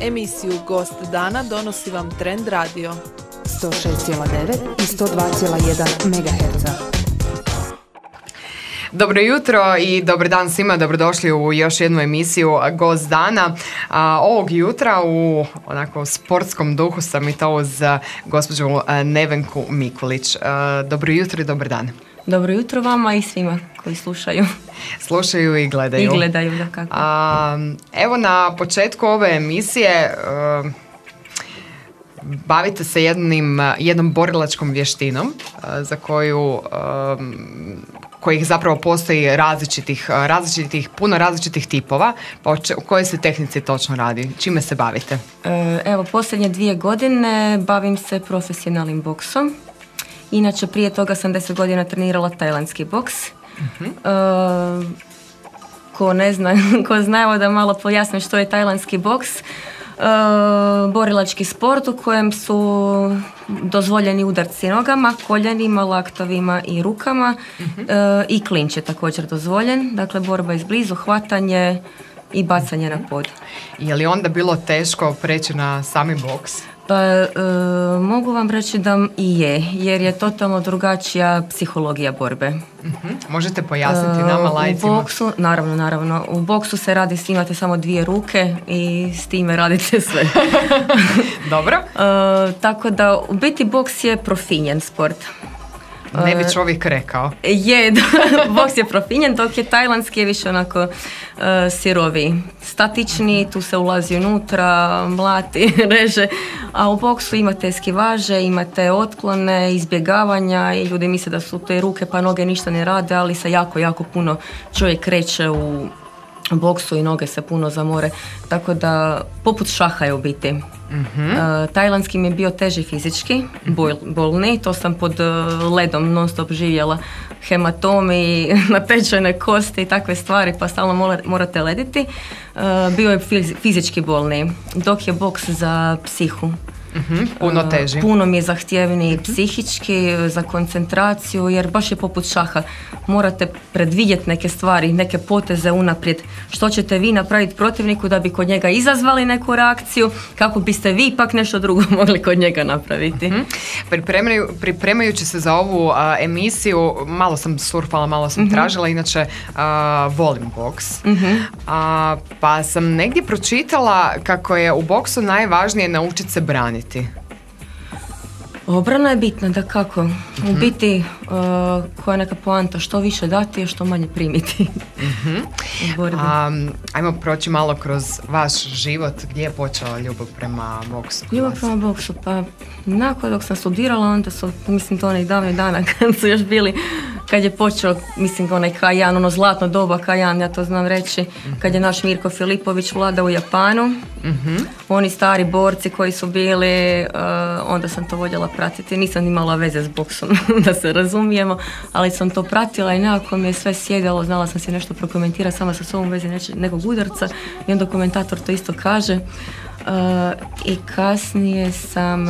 Emisiju Gost dana donosi vam Trend Radio 106,9 i 102,1 MHz. Dobro jutro i dobar dan svima, dobrodošli u još jednu emisiju Gost dana. Ovog jutra u onako sportskom duhu sam i to uz gospođu Nevenku Mikulić. Dobro jutro i dobar dan. Dobro jutro vama i svima koji slušaju. Slušaju i gledaju. I gledaju, da kako. Evo na početku ove emisije bavite se jednom borilačkom vještinom za kojih zapravo postoji puno različitih tipova. O kojoj se tehnici točno radi? Čime se bavite? Evo, posljednje 2 godine bavim se profesionalnim boksom. Inače, prije toga sam 10 godina trenirala tajlandski boks. Ko zna, da malo pojasnim što je tajlandski boks. Borilački sport u kojem su dozvoljeni udarci nogama, koljenima, laktovima i rukama i klinč je također dozvoljen. Dakle, borba izblizu, hvatanje i bacanje na pod. Je li onda bilo teško preći na sami boks? Pa mogu vam reći da i je, jer je totalno drugačija psihologija borbe. Možete pojasniti nama laicima? U boksu, naravno. U boksu se radi, imate samo 2 ruke i s time radite sve. Dobro. Tako da, u biti boks je profinjen sport. Ne bi čovjek rekao. Je, boks je profinjen, dok je tajlandski je više onako sirovi, statični, tu se ulazi unutra, mlati, reže, a u boksu imate eskivaže, imate otklone, izbjegavanja i ljudi misle da su te ruke pa noge ništa ne rade, ali se jako puno čovjek kreće u boksu i noge se puno zamore, tako da poput šaha je u biti. Tajlandski mi je bio teži fizički, bolni, to sam pod ledom non stop živjela, hematomi, natečene kosti i takve stvari, pa stalno morate lediti. Bio je fizički bolniji, dok je boks za psihu. Puno teži. Puno mi je zahtjevniji psihički, za koncentraciju, jer baš je poput šaha. Morate predvidjeti neke stvari, neke poteze unaprijed. Što ćete vi napraviti protivniku da bi kod njega izazvali neku reakciju, kako biste vi ipak nešto drugo mogli kod njega napraviti. Pripremajući se za ovu emisiju, malo sam surfala, malo sam tražila, inače volim boks. Pa sam negdje pročitala kako je u boksu najvažnije naučiti se braniti. Obrana je bitna, da kako. U biti, koja je neka poanta, što više dati, što manje primiti. Ajmo proći malo kroz vaš život. Gdje je počela ljubav prema boksu? Ljubav prema boksu, pa nakon dok sam studirala, onda su, mislim, to onih davnih dana kad su još bili, kad je počeo, mislim, onaj K1, ono zlatno doba K1, ja to znam reći, kad je naš Mirko Filipović vladao u Japanu. Oni stari borci koji su bili, onda sam to voljela pratiti. Nisam imala veze s boksom, da se razumijemo, ali sam to pratila i nekako mi je sve sjedalo, znala sam se nešto prokomentirati sama sa sobom veze nekog udarca i onda komentator to isto kaže. I kasnije sam...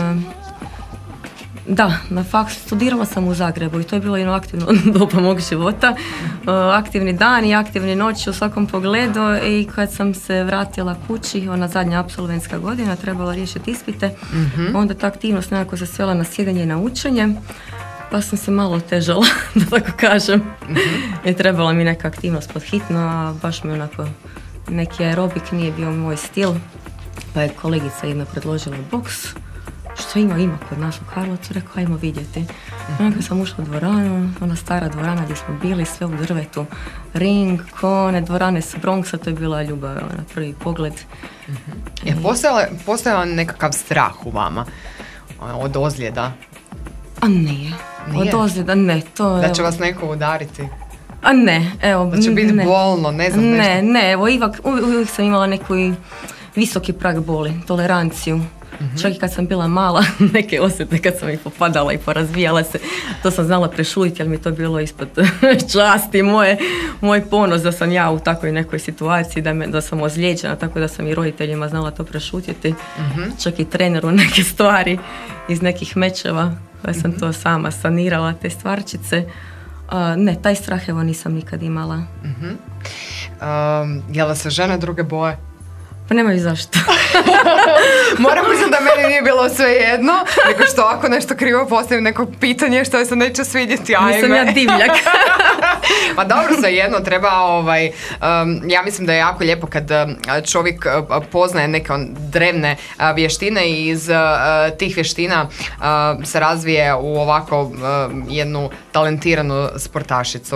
Da, na faksu studirala sam u Zagrebu i to je bilo jedno aktivno doba mog života. Aktivni dan i aktivni noći u svakom pogledu i kad sam se vratila kući, ona zadnja apsolventska godina, trebala riješiti ispite, onda ta aktivnost nekako se svela na sjedanje i na učenje, pa sam se malo otežala, da tako kažem. I trebala mi neka aktivnost pod hitno, a baš mi onako neki aerobik nije bio moj stil, pa je kolegica jedna predložila boks. Što ima kod nas u Karlovcu, rekao, ajmo vidjeti. Onda sam ušla u dvoranu, ona stara dvorana gdje smo bili, sve u drvetu, ring, kone, dvorane s Bronxa, to je bila ljubav na prvi pogled. Je postojala nekakav strah u vama od ozljeda? A nije. Od ozljeda ne. Da će vas neko udariti? A ne, evo. Da će biti bolno, ne znam nešto? Ne, evo, uvijek sam imala neki visoki prag boli, toleranciju. Čak i kad sam bila mala, neke osjete kad sam ih popadala i porazvijala se, to sam znala prešutiti, jer mi to bilo ispod časti, moj ponos da sam ja u takvoj nekoj situaciji, da sam ozlijeđena, tako da sam i roditeljima znala to prešutiti. Čak i treneru neke stvari iz nekih mečeva, koja sam to sama sanirala, te stvarčice. Ne, taj strah evo nisam nikad imala. Jel' se žene druge boje? Pa nemaju zašto. Moram priznati da meni nije bilo sve jedno, nego što ako nešto krivo postavim neko pitanje što se neće svidjeti, ajme. Nisam ja divljak. Pa dobro, sve jedno treba, ja mislim da je jako lijepo kad čovjek poznaje neke drevne vještine i iz tih vještina se razvije u ovako jednu talentiranu sportašicu.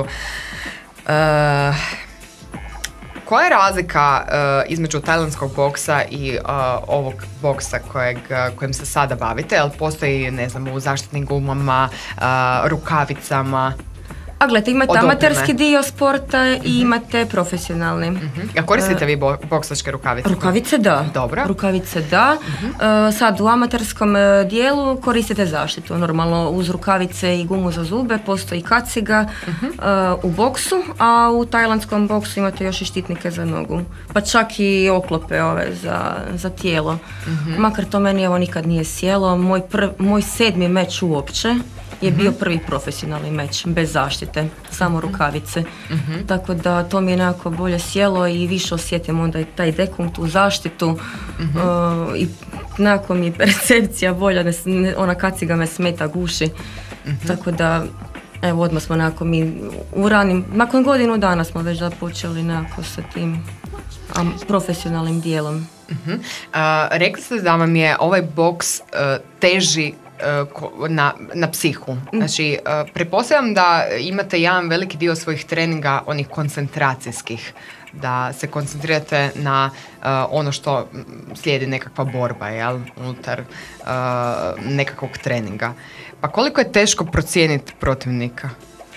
Koja je razlika između tajlandskog boksa i ovog boksa kojim se sada bavite? Jel postoji, ne znam, u zaštitnim gumama, rukavicama? A gledajte, imate amaterski dio sporta i imate profesionalni. A koristite vi boksačke rukavice? Rukavice da. Dobro. Rukavice da. Sad u amaterskom dijelu koristite zaštitu. Normalno uz rukavice i gumu za zube postoji kaciga u boksu, a u tajlandskom boksu imate još i štitnike za nogu. Pa čak i oklope ove za tijelo. Makar to meni evo nikad nije sjelo. Moj 7. meč uopće je bio prvi profesionalni meč, bez zaštite, samo rukavice. Tako da to mi je nekako bolje sjelo i više osjetim onda i taj dekun, tu zaštitu i nekako mi je percepcija bolja, ona kaciga me smeta, guši. Tako da, evo, odmah smo nekako mi nakon godinu dana smo već počeli nekako sa tim profesionalnim dijelom. Rekli ste da vam je ovaj boks teži na psihu. Znači, pretpostavljam da imate jedan veliki dio svojih treninga, onih koncentracijskih, da se koncentrirate na ono što slijedi nekakva borba, jel, unutar nekakvog treninga. Pa koliko je teško procijeniti protivnika?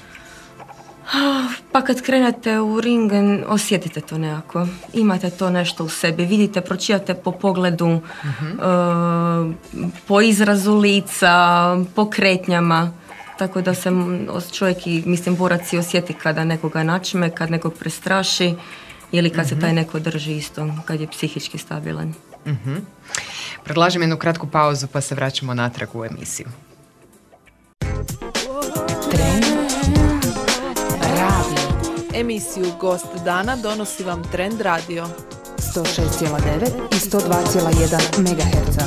Pa kad krenete u ring, osjetite to nekako. Imate to nešto u sebi. Vidite, pročijate po pogledu, po izrazu lica, po kretnjama. Tako da se čovjek i, mislim, borac i osjeti kada nekoga načme, kad nekog prestraši ili kad se taj neko drži isto, kad je psihički stabilan. Predlažem jednu kratku pauzu pa se vraćamo natrag u emisiju. Emisiju Gost dana donosi vam Trend Radio 106,9 i 102,1 MHz.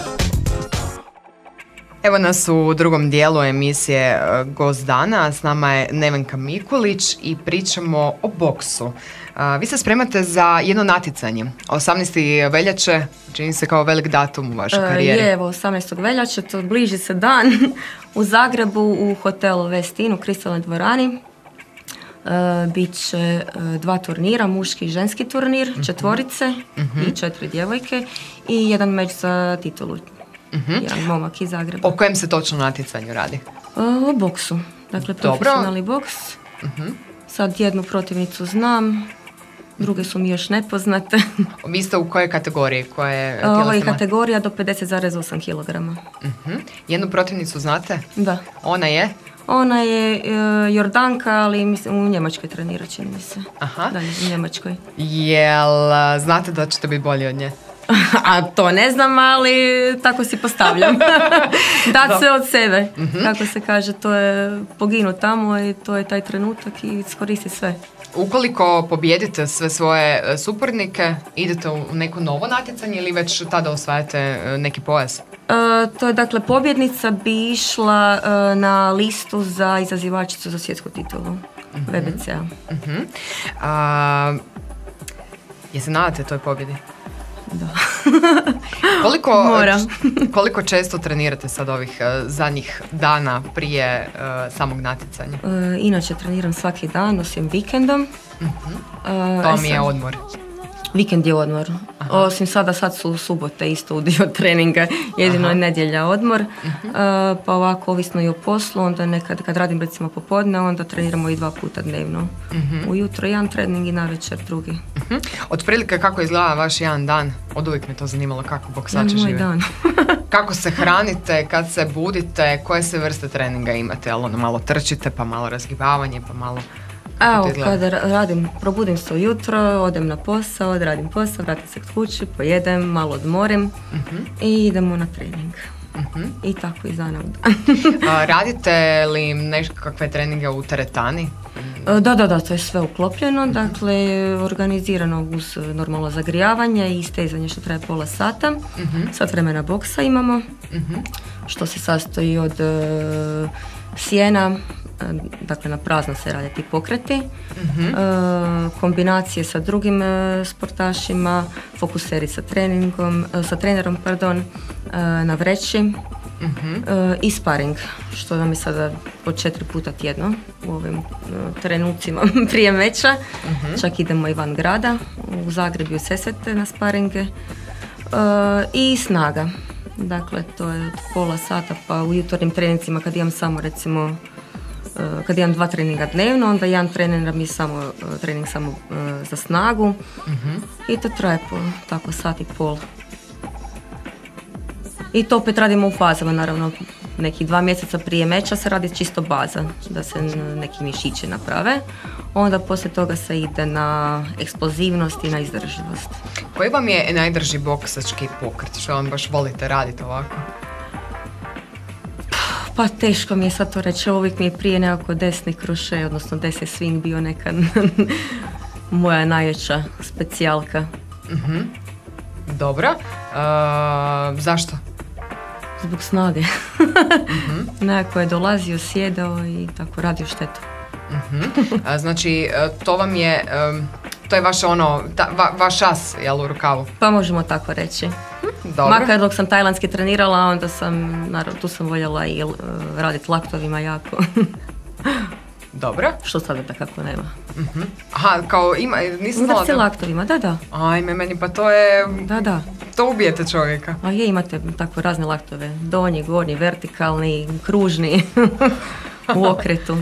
Evo nas u drugom dijelu emisije Gost dana. S nama je Nevenka Mikulić i pričamo o boksu. Vi se spremate za jedno natjecanje. 18. veljače čini se kao velik datum u vašoj karijeri. Evo, 18. veljače, to bliži se dan u Zagrebu u hotelu Westin u Kristalnoj dvorani. Bit će 2 turnira, muški i ženski turnir, 4 i 4 djevojke i jedan meč za titulu. Jedan momak iz Zagreba. O kojem se točno natjecanju radi? O boksu. Dakle, profesionalni boks. Sad jednu protivnicu znam, druge su mi još nepoznate. Vi ste u kojoj kategoriji? Ovo je kategorija do 50,8 kg. Jednu protivnicu znate? Da. Ona je? Ona je Jordanka, ali mislim, u Njemačkoj trenira, čini mi se. Aha. Da, u Njemačkoj. Jel znate da ćete biti bolji od nje? A to ne znam, ali tako si postavljam. Dat sve od sebe. Kako se kaže, to je poginu tamo i to je taj trenutak i iskoristi sve. Ukoliko pobijedite sve svoje suparnike, idete u neko novo natjecanje ili već tada osvajate neki pojas? To je, dakle, pobjednica bi išla na listu za izazivačicu za svjetsku titulu WBC-a. Je se nadate toj pobjedi? Da. Koliko često trenirate sad ovih zadnjih dana prije samog natjecanja? Inače treniram svaki dan, osim vikendom. To mi je odmor. Vikend je odmor. Osim sad su subote isto u dio treninga, jedino je nedjelja odmor. Pa ovako, ovisno i o poslu, onda nekad kad radim recimo popodne, onda treniramo i 2 puta dnevno. Ujutro jedan trening i navečer drugi. Otprilike kako izgleda vaš jedan dan? Od uvijek me to zanimalo kako boksači žive. Moj dan. Kako se hranite, kad se budite, koje se vrste treninga imate? Jel ono malo trčite, pa malo razgibavanje, pa malo... Evo, kada probudim se ujutro, odem na posao, odradim posao, vratim se k kući, pojedem, malo odmorim i idemo na trening. i tako iz dana u dan. Radite li nekakve treninge u teretani? Da, to je sve uklopljeno, dakle organizirano uz normalno zagrijavanje i stezanje što traje pola sata. Sat vremena boksa imamo, što se sastoji od sjena, dakle na prazno se rade ti pokreti, kombinacije sa drugim sportašima, fokuseri sa trenerom, na vreći, i sparing, što nam je sada po 4 puta tjedno u ovim trenucima prije meča. Čak idemo i van grada, u Zagreb i u Sesvete na sparinge. I snaga. Dakle, to je od pola sata, pa u jutarnjim trenicima kad imam samo recimo kad imam 2 treninga dnevno, onda jedan trener mi je trening samo za snagu, i to traje po tako sat i pol. I to opet radimo u fazama, naravno, nekih 2 mjeseca prije meča se radi čisto baza, da se neki mišići naprave. Onda poslije toga se ide na eksplozivnost i na izdržljivost. Koji vam je najdrži boksački pokret? Što vam baš volite raditi ovako? Pa teško mi je sad to reći, uvijek mi je prije nekako desni kroše, odnosno desni swing bio neka moja najveća specijalka. Dobro. Zašto? Zbog snage. Nekako je dolazio, sjedao i tako radio štetu. Znači, to vam je, to je vaše vaš as, jel, u rukavu? Pa možemo tako reći. Dobro. Makar dok sam tajlandski trenirala, onda naravno, tu sam voljela i raditi laktovima jako. Dobro. Što sada da kako nema. Aha, kao ima, nisam znala da... laktovima, da. Ajme, meni pa to je... Da. To ubijete čovjeka. A imate tako razne laktove. Donji, gornji, vertikalni, kružni, u okretu.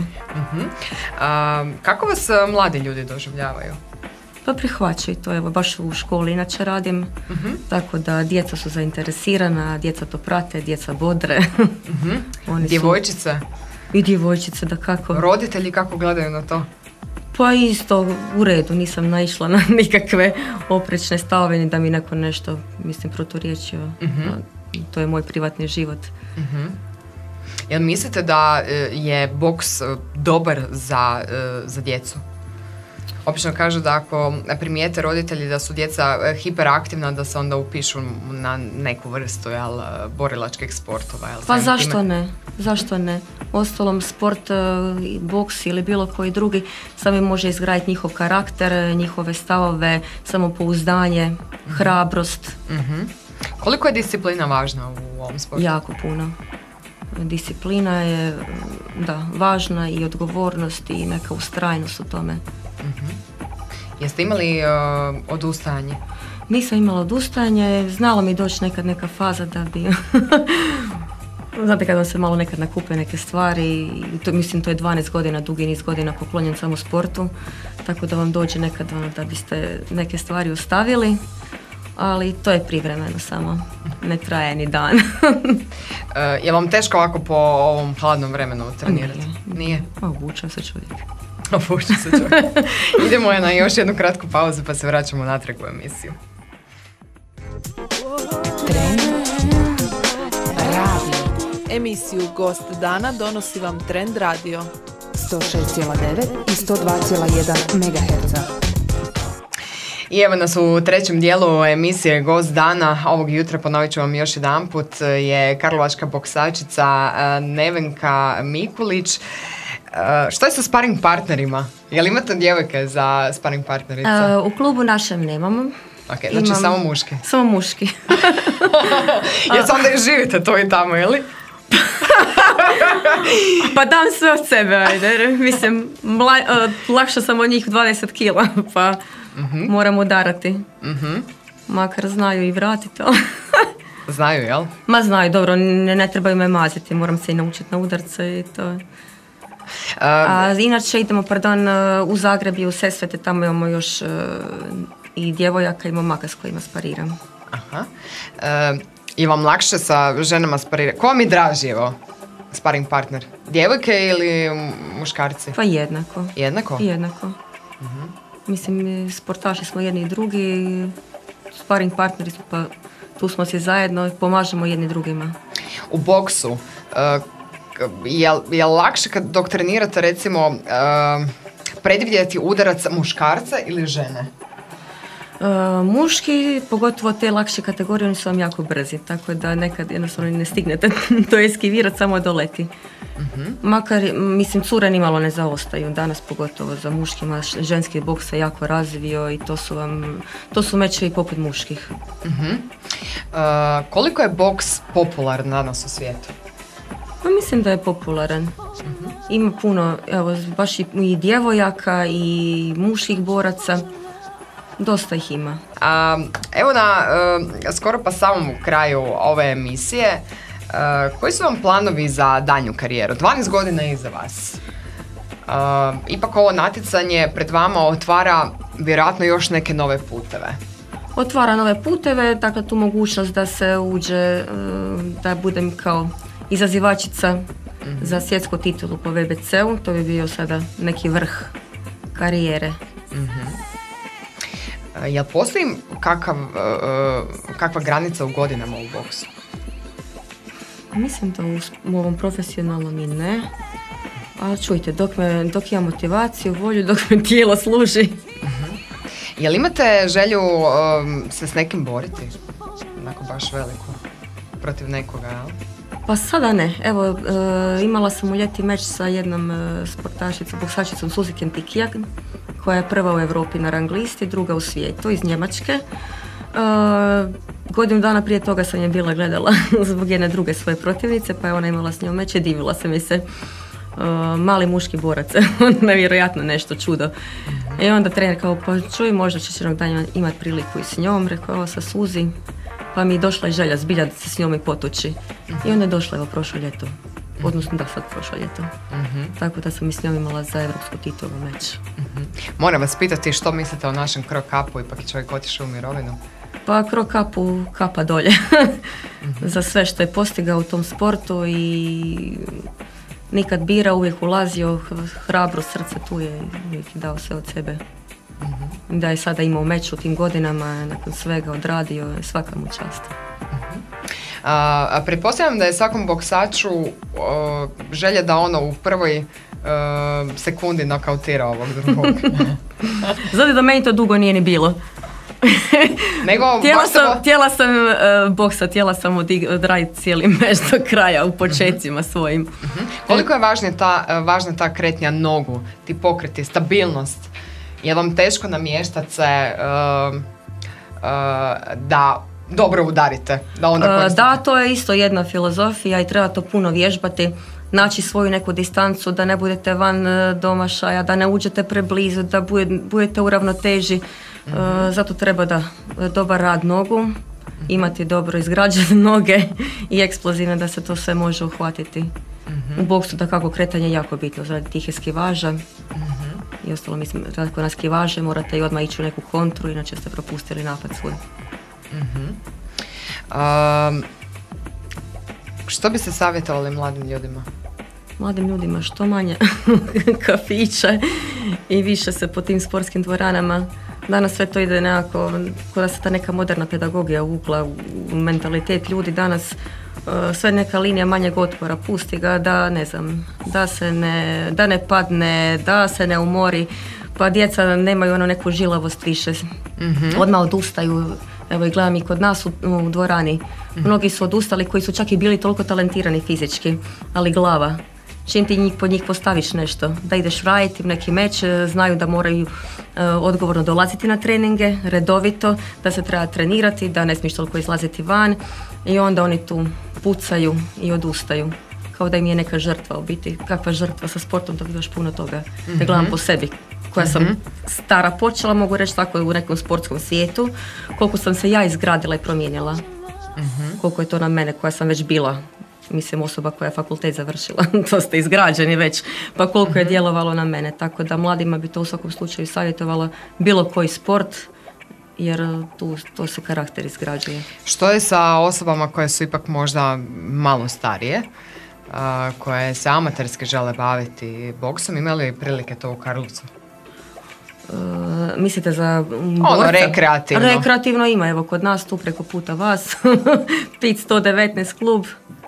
Kako vas mladi ljudi doživljavaju? Pa prihvaćaju to, evo baš u školi inače radim, tako da djeca su zainteresirana, djeca to prate, djeca bodre. Djevojčice? I djevojčice, da kako. Roditelji kako gledaju na to? Pa isto u redu, nisam naišla na nikakve oprečne stavove, ni da mi neko nešto, mislim, proturječio. To je moj privatni život. Jel mislite da je boks dobar za djecu? Obično kažu da ako primijete roditelji da su djeca hiperaktivna, da se onda upišu na neku vrstu borilačkih sportova. Pa zašto ne? Ostalom, sport, boks ili bilo koji drugi sami može izgraditi njihov karakter, njihove stavove, samopouzdanje, hrabrost. Koliko je disciplina važna u ovom sportu? Jako puno. Disciplina je važna i odgovornost i neka ustrajnost u tome. Jeste imali odustajanje? Nisam imala odustajanje, znala mi doći nekad neka faza da bi... Znate kad vam se malo nekad nakupe neke stvari, mislim to je 12 godina, dugi niz godina poklonjen samo sportu, tako da vam dođe nekad da biste neke stvari ostavili, ali to je privremeno samo, ne traje ni dan. Je vam teško ovako po ovom hladnom vremenu trenirati? Nije? Obučao se čovjek. Idemo na još jednu kratku pauzu pa se vraćamo natrag u emisiju. Emisiju Gost dana donosi vam Trend Radio. 106,9 i 102,1 MHz. I evo nas u trećem dijelu emisije Gost dana. Ovog jutra, ponovit ću vam još jedanput, je karlovačka boksačica Nevenka Mikulić. Što je sa sparing partnerima? Jel imate djevojke za sparing partnerice? U klubu našem nemamo. Okay, znači samo muški? Samo muški. Jer onda i živite to i tamo, ili? Pa dam sve od sebe, ajde. Mislim, lakša sam od njih 20 kila, pa moram udarati. Makar znaju i vratiti. Znaju, jel? Ma znaju, dobro, ne trebaju me maziti, moram se i naučiti na udarce i to. A inače idemo, u Zagreb i u Sesvete, tamo imamo još i djevojaka i momaka s kojima spariram. Aha. Je vam lakše sa ženama sparirati? Ko mi draži, evo, sparing partner? Djevojke ili muškarci? Pa jednako. Jednako? Jednako. Mislim, sportaši smo jedni i drugi, sparing partneri su, pa tu smo svi zajedno i pomažemo jedni drugima. u boksu, je lakše dok trenirate recimo predvidjeti udarac muškarca ili žene? Muški, pogotovo te lakše kategorije, oni su vam jako brzi, tako da nekad jednostavno ne stignete to eskivirati, samo doleti. Makar, mislim, cure nimalo ne zaostaju, danas pogotovo za muškima, ženski boks se jako razvio i to su mečevi poput muških. Koliko je boks popularan danas u svijetu? Pa mislim da je popularan. Ima puno, evo, baš i djevojaka i muških boraca. Dosta ih ima. Evo skoro pa samom kraju ove emisije, koji su vam planovi za daljnju karijeru? 12 godina iza vas. Ipak ovo natjecanje pred vama otvara vjerojatno još neke nove puteve. Otvara nove puteve, dakle tu mogućnost da se uđe, da budem kao izazivačica za svjetsku titulu po WBC-u, to bi bio sada neki vrh karijere. Jel postoji kakva granica u godinama u boksu? Mislim da u ovom profesionalnom i ne. Ali čujte, dok imam motivaciju, volju, dok me tijelo služi. Jel imate želju se s nekim boriti? Onako baš veliku. Protiv nekoga, jel? Pa sada ne. Evo, imala sam u ljeti meč sa jednom sportašicom, boksačicom Suzy Kentikija, koja je prva u Europi na rang listi, druga u svijetu, iz Njemačke. Godinu dana prije toga sam je bila gledala zbog jedne druge svoje protivnice, pa je ona imala s njom meč i divila se mi se. Mali muški borac, nevjerojatno nešto čudo. I onda trener kao, pa čuj, možda ćeš jednog dana imati priliku i s njom, rekao, evo sa Suzy, pa mi je došla i želja zbilja da se s njom i potuči. I onda je došla, evo, prošlo ljeto. Odnosno da, sad prošlo ljeto. Tako da sam i s njom imala za evropsku titulu meč. Moram vas pitati što mislite o našem Krokapu, ipak je čovjek otišao u mirovinu. Pa Krokapu kapa dolje za sve što je postigao u tom sportu i nikad bira, uvijek ulazio, hrabro srce tu je, uvijek dao sve od sebe. Da je sada imao meč u tim godinama, nakon svega odradio, svaka mu čast. Pretpostavljam da je svakom boksaču želja da ono u prvoj sekundi nokautira ovog drugog. Zato da meni to dugo nije ni bilo. Htjela sam boksa, htjela sam odraditi cijeli meč do kraja u početcima svojim. Koliko je važna ta kretnja nogu, ti pokreti, stabilnost? Je vam teško namještati se da dobro udarite? Da, to je isto jedna filozofija i treba to puno vježbati. Naći svoju neku distancu, da ne budete van domašaja, da ne uđete preblizu, da budete u ravnoteži. Zato treba dobar rad nogu, imati dobro izgrađene noge i eksplozivne da se to sve može uhvatiti. U boksu dakako kretanje je jako bitno, radi tih eskivaža i ostalo, mislim, ako na eskivaže morate i odmah ići u neku kontru, inače ste propustili napad svoj. Što biste savjetovali mladim ljudima? Mladim ljudima što manje kafića i više se po tim sportskim dvoranama. Danas sve to ide nekako, kao da se ta neka moderna pedagogija uvukla u mentalitet ljudi danas. Sve neka linija manjeg otpora, pusti ga da, ne znam, da ne padne, da se ne umori, pa djeca nemaju neku žilavost više. Odmah odustaju. Evo i gledam i kod nas u dvorani. Mnogi su odustali koji su čak i bili toliko talentirani fizički, ali glava. Čim ti pod njih postaviš nešto, da ideš raditi neki meč, znaju da moraju odgovorno dolaziti na treninge, redovito, da se treba trenirati, da ne smiješ toliko izlaziti van i onda oni tu pucaju i odustaju. Kao da im je neka žrtva u biti. Kakva žrtva sa sportom, dobivaš puno toga. Ja gledam po sebi, koja sam stara počela, mogu reći tako u nekom sportskom svijetu, koliko sam se ja izgradila i promijenila. Koliko je to na mene koja sam već bila, mislim, osoba koja je fakultet završila, to ste izgrađeni već, pa koliko je djelovalo na mene. Tako da mladima bi to u svakom slučaju savjetovala bilo koji sport, jer to se karakter izgrađuje. Što je sa osobama koje su ipak možda malo starije, koje se amaterski žele baviti boksom, imali li prilike to u Karlovcu? Mislite za borca? Rekreativno. Rekreativno ima, evo kod nas tu preko puta vas, PIT 119 klub,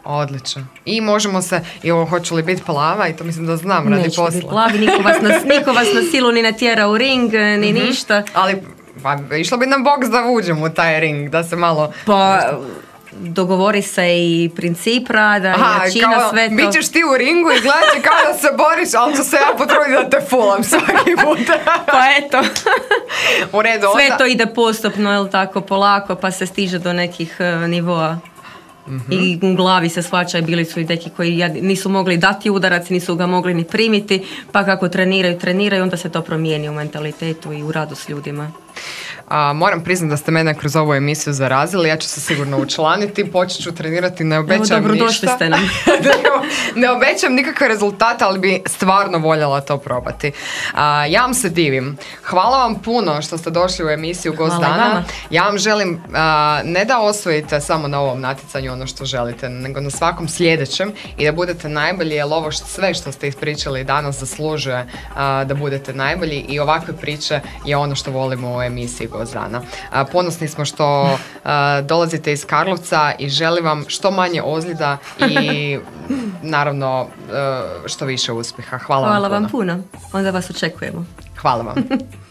Odlično. I možemo se, i ovo hoću li biti plava, i to mislim da znam radi Nećete posla. biti plavi, niko vas na silu ni ne tjera u ring, ni ništa. Ali pa, išlo bi nam boks da uđemo u taj ring, da se malo... Pa dogovori se i princip rada, i jačina, sve to. Bit ćeš ti u ringu i gledat će kao da se boriš, ali ću se ja potruditi da te fulam svaki put. Pa eto. U redu, Sve onda... to ide postupno, jel tako, polako, pa se stiže do nekih nivoa. I u glavi se shvaćaju, bili su i neki koji nisu mogli dati udarac, nisu ga mogli ni primiti, pa kako treniraju, onda se to promijeni u mentalitetu i u radu s ljudima. Moram priznati da ste mene kroz ovu emisiju zarazili, ja ću se sigurno učlaniti, počet ću trenirati, ne obećam ništa. Dobrodošli ste nam. Ne obećam nikakve rezultate, ali bi stvarno voljela to probati. Ja vam se divim. Hvala vam puno što ste došli u emisiju Gost dana. Ja vam želim ne da osvojite samo na ovom natjecanju ono što želite, nego na svakom sljedećem i da budete najbolji, jer ovo sve što ste ispričali danas zaslužuje da budete najbolji i ovakve priče je ono što volimo u emisiji Gost dana. Ponosni smo što dolazite iz Karlovca i želim vam što manje ozljeda i naravno što više uspjeha. Hvala vam puno. Hvala vam puno. Onda vas očekujemo. Hvala vam.